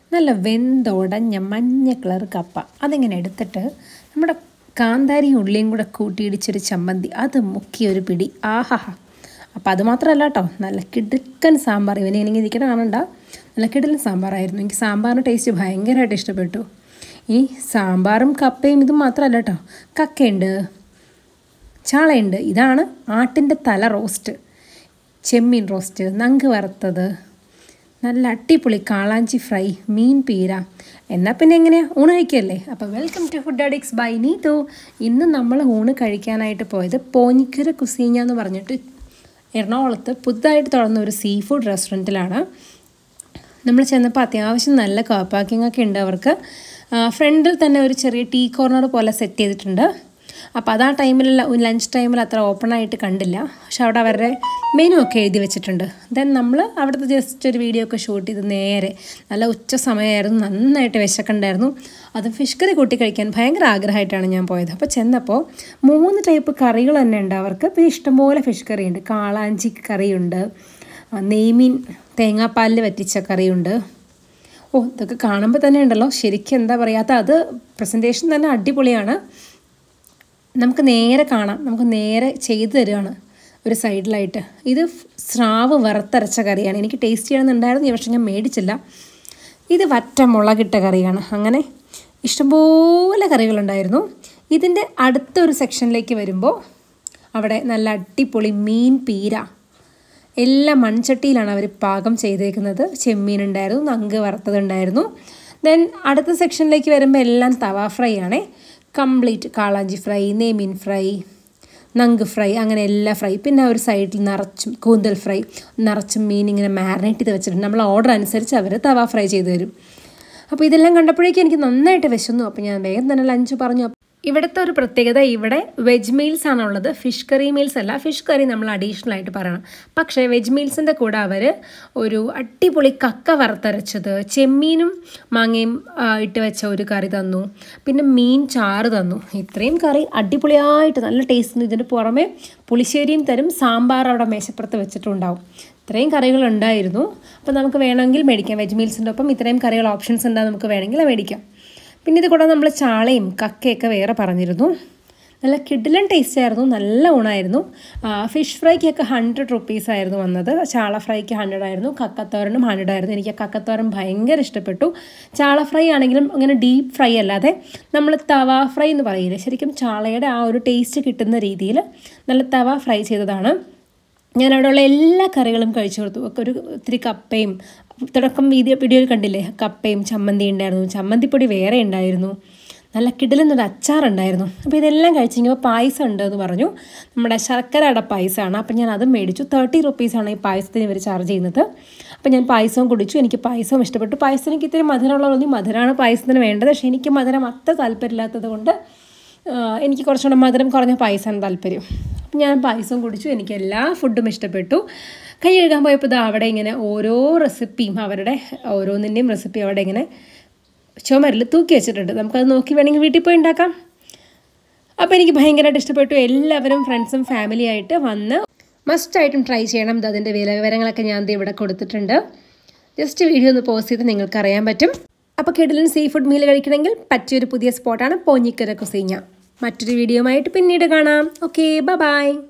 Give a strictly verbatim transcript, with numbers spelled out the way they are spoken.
നല്ല വെന്തുടഞ്ഞ മഞ്ഞ കളർ കപ്പ അതിങ്ങനെ എടുത്തിട്ട് നമ്മുടെ കാന്താരിയും ഉള്ളിയും കൂടെ കൂട്ടിയിടിച്ചൊരു ചമ്മന്തി അത് മുക്കിയൊരു പിടി ആഹാ. അപ്പോൾ അത് മാത്രമല്ല കേട്ടോ, നല്ല കിടുക്കൻ സാമ്പാർ. ഇവനെ എനിക്ക് ഇരിക്കണ കാണണ്ട, നല്ല കിടലൻ സാമ്പാറായിരുന്നു. എനിക്ക് സാമ്പാറിൻ്റെ ടേസ്റ്റ് ഭയങ്കരമായിട്ട് ഇഷ്ടപ്പെട്ടു. ഈ സാമ്പാറും കപ്പയും ഇതും മാത്രമല്ല കേട്ടോ, കക്കയുണ്ട്, ചാളയുണ്ട്. ഇതാണ് ആട്ടിൻ്റെ തല റോസ്റ്റ്, ചെമ്മീൻ റോസ്റ്റ്, നങ്ക് വറുത്തത്, നല്ല അട്ടിപ്പൊളി കാളാഞ്ചി ഫ്രൈ, മീൻ പീര. എന്നാൽ പിന്നെ എങ്ങനെയാണ് ഊണ് കഴിക്കല്ലേ? അപ്പോൾ welcome to food addicts by Neetu. ഇന്ന് നമ്മൾ ഊണ് കഴിക്കാനായിട്ട് പോയത് പോഞ്ഞിക്കര കുസീഞ്ഞ എന്ന് പറഞ്ഞിട്ട് എറണാകുളത്ത് പുതുതായിട്ട് തുറന്ന ഒരു സീ ഫുഡ് റെസ്റ്റോറൻറ്റിലാണ്. നമ്മൾ ചെന്നപ്പോൾ അത്യാവശ്യം നല്ല കാർ പാർക്കിംഗ് ഒക്കെ ഉണ്ട്. അവർക്ക് ഫ്രണ്ടിൽ തന്നെ ഒരു ചെറിയ ടീ കോർണർ പോലെ സെറ്റ് ചെയ്തിട്ടുണ്ട്. അപ്പോൾ അത് ആ ടൈമിൽ ലഞ്ച് ടൈമിൽ അത്ര ഓപ്പൺ ആയിട്ട് കണ്ടില്ല, പക്ഷെ അവിടെ അവരുടെ മെനു ഒക്കെ എഴുതി വെച്ചിട്ടുണ്ട്. ദെൻ നമ്മൾ അവിടുത്തെ ജസ്റ്റ് ഒരു വീഡിയോ ഒക്കെ ഷൂട്ട് ചെയ്ത് നേരെ നല്ല ഉച്ച സമയമായിരുന്നു, നന്നായിട്ട് വിശക്കുണ്ടായിരുന്നു. അത് ഫിഷ് കറി കൂട്ടി കഴിക്കാൻ ഭയങ്കര ആഗ്രഹമായിട്ടാണ് ഞാൻ പോയത്. അപ്പോൾ ചെന്നപ്പോൾ മൂന്ന് ടൈപ്പ് കറികൾ തന്നെ ഉണ്ട് അവർക്ക്. പിന്നെ ഇഷ്ടംപോലെ ഫിഷ് കറിയുണ്ട്, കാളാഞ്ചി കറിയുണ്ട്, നെയ്മീൻ തേങ്ങാപ്പാലിൽ വറ്റിച്ച കറിയുണ്ട്. ഓ, ഇതൊക്കെ കാണുമ്പോൾ തന്നെ ഉണ്ടല്ലോ ശരിക്കും എന്താ പറയാത്ത, അത് പ്രസൻറ്റേഷൻ തന്നെ അടിപൊളിയാണ്. നമുക്ക് നേരെ കാണാം, നമുക്ക് നേരെ ചെയ്തു തരികയാണ് ഒരു സൈഡിലായിട്ട്. ഇത് സ്രാവ് വറുത്തരച്ച കറിയാണ്. എനിക്ക് ടേസ്റ്റ് ചെയ്യണമെന്നുണ്ടായിരുന്നു, പക്ഷെ ഞാൻ മേടിച്ചില്ല. ഇത് വറ്റ മുളകിട്ട കറിയാണ്. അങ്ങനെ ഇഷ്ടംപോലെ കറികളുണ്ടായിരുന്നു. ഇതിൻ്റെ അടുത്തൊരു സെക്ഷനിലേക്ക് വരുമ്പോൾ അവിടെ നല്ല അടിപൊളി മീൻ പീര, എല്ലാം മൺചട്ടിയിലാണ് അവർ പാകം ചെയ്തേക്കുന്നത്. ചെമ്മീൻ ഉണ്ടായിരുന്നു, നങ്ക് വറുത്തതുണ്ടായിരുന്നു. ദെൻ അടുത്ത സെക്ഷനിലേക്ക് വരുമ്പോൾ എല്ലാം തവ ഫ്രൈ ആണേ, കംപ്ലീറ്റ് കാളാഞ്ചി ഫ്രൈ, നെയ്മീൻ ഫ്രൈ, നങ്ക് ഫ്രൈ, അങ്ങനെ എല്ലാ ഫ്രൈ. പിന്നെ ഒരു സൈഡിൽ നിറച്ചും കൂന്തൽ ഫ്രൈ, നിറച്ചും മീൻ ഇങ്ങനെ മാരിനേറ്റ് ചെയ്ത് വെച്ചിട്ടുണ്ട്. നമ്മൾ ഓർഡർ അനുസരിച്ച് അവർ തവ ഫ്രൈ ചെയ്ത് തരും. അപ്പോൾ ഇതെല്ലാം കണ്ടപ്പോഴേക്കും എനിക്ക് നന്നായിട്ട് വിശന്നു. അപ്പോൾ ഞാൻ വേഗം തന്നെ ലഞ്ച് പറഞ്ഞു. ഇവിടുത്തെ ഒരു പ്രത്യേകത, ഇവിടെ വെജ് മീൽസ് ആണുള്ളത്, ഫിഷ് കറി മീൽസ് അല്ല. ഫിഷ് കറി നമ്മൾ അഡീഷണൽ ആയിട്ട് പറയണം. പക്ഷേ വെജ് മീൽസിൻ്റെ കൂടെ അവർ ഒരു അടിപൊളി കക്ക വറുത്തരച്ചത്, ചെമ്മീനും മാങ്ങയും ഇട്ട് വെച്ച ഒരു കറി തന്നു. പിന്നെ മീൻ ചാറ് തന്നു. ഇത്രയും കറി അടിപൊളിയായിട്ട് നല്ല ടേസ്റ്റ്. ഇതിന് പുറമെ പുളിശ്ശേരിയും തരും, സാമ്പാർ അവിടെ മേശപ്പുറത്ത് വെച്ചിട്ടുണ്ടാവും. ഇത്രയും കറികൾ ഉണ്ടായിരുന്നു. അപ്പോൾ നമുക്ക് വേണമെങ്കിൽ മേടിക്കാം. വെജ് മീൽസിൻ്റെ ഒപ്പം ഇത്രയും കറികൾ ഓപ്ഷൻസ് ഉണ്ടാകും, നമുക്ക് വേണമെങ്കിൽ മേടിക്കാം. പിന്നെ ഇത് കൂടെ നമ്മൾ ചാളയും കക്കയൊക്കെ വേറെ പറഞ്ഞിരുന്നു. നല്ല കിഡിലൻ ടേസ്റ്റ് ആയിരുന്നു, നല്ല ഊണായിരുന്നു. ഫിഷ് ഫ്രൈക്കൊക്കെ ഹൺഡ്രഡ് റുപ്പീസായിരുന്നു വന്നത്, ചാള ഫ്രൈക്ക് ഹൺഡ്രഡ് ആയിരുന്നു, കക്കത്തോരനും ഹൺഡ്രഡ് ആയിരുന്നു. എനിക്ക് കക്കത്തോരൻ ഭയങ്കര ഇഷ്ടപ്പെട്ടു. ചാള ഫ്രൈ ആണെങ്കിലും അങ്ങനെ ഡീപ്പ് ഫ്രൈ അല്ലാതെ നമ്മൾ തവ ഫ്രൈ എന്ന് പറയില്ലേ, ശരിക്കും ചാളയുടെ ആ ഒരു ടേസ്റ്റ് കിട്ടുന്ന രീതിയിൽ നല്ല തവ ഫ്രൈ ചെയ്തതാണ്. ഞാൻ അവിടെയുള്ള എല്ലാ കറികളും കഴിച്ചു കൊടുത്തു. ഒക്കെ ഒരു ഇത്തിരി കപ്പയും, തുടക്കം വീഡിയോ വീഡിയോയിൽ കണ്ടില്ലേ, കപ്പയും ചമ്മന്തി ഉണ്ടായിരുന്നു, ചമ്മന്തിപ്പൊടി വേറെ ഉണ്ടായിരുന്നു, നല്ല കിടിലെന്നൊരു അച്ചാറുണ്ടായിരുന്നു. അപ്പോൾ ഇതെല്ലാം കഴിച്ചെങ്കിൽ പായസം ഉണ്ടെന്ന് പറഞ്ഞു. നമ്മുടെ ശർക്കര അട പായസമാണ്. അപ്പോൾ ഞാൻ അതും മേടിച്ചു. തേർട്ടി റുപ്പീസാണ് ഈ പായസത്തിന് ഇവർ ചാർജ് ചെയ്യുന്നത്. അപ്പോൾ ഞാൻ പായസവും കുടിച്ചു. എനിക്ക് പായസവും ഇഷ്ടപ്പെട്ടു. പായസത്തിന് എനിക്ക് ഇത്തിരി മധുരമുള്ളതൊന്നും, മധുരമാണ് പായസത്തിന് വേണ്ടത്. പക്ഷേ എനിക്ക് മധുരം അത്ര താല്പര്യമില്ലാത്തത് കൊണ്ട് എനിക്ക് കുറച്ചുകൂടെ മധുരം കുറഞ്ഞ പായസമാണ് താല്പര്യം. അപ്പം ഞാൻ പായസവും കുടിച്ചു. എനിക്ക് എല്ലാ ഫുഡും ഇഷ്ടപ്പെട്ടു. കൈ കഴുകാൻ പോയപ്പോൾ ഇത് അവിടെ ഇങ്ങനെ ഓരോ റെസിപ്പിയും, അവരുടെ ഓരോന്നിൻ്റെയും റെസിപ്പി അവിടെ ഇങ്ങനെ ചുമരിൽ തൂക്കി വെച്ചിട്ടുണ്ട്. നമുക്കത് നോക്കി വേണമെങ്കിൽ വീട്ടിൽ പോയി ഉണ്ടാക്കാം. അപ്പോൾ എനിക്ക് ഭയങ്കരമായിട്ട് ഇഷ്ടപ്പെട്ടു. എല്ലാവരും ഫ്രണ്ട്സും ഫാമിലി ആയിട്ട് വന്ന് മസ്റ്റായിട്ടും ട്രൈ ചെയ്യണം. ഇത് അതിൻ്റെ വില വിവരങ്ങളൊക്കെ ഞാൻ ഇവിടെ കൊടുത്തിട്ടുണ്ട്. ജസ്റ്റ് വീഡിയോ ഒന്ന് പോസ്റ്റ് ചെയ്ത് നിങ്ങൾക്ക് അറിയാൻ പറ്റും. അപ്പോൾ കിടിലൻ സീ ഫുഡ് മീൽ കഴിക്കണമെങ്കിൽ പറ്റിയൊരു പുതിയ സ്പോട്ടാണ് പോഞ്ഞിക്കര കുസീഞ്ഞ. മറ്റൊരു വീഡിയോ ആയിട്ട് പിന്നീട് കാണാം. Okay, bye by.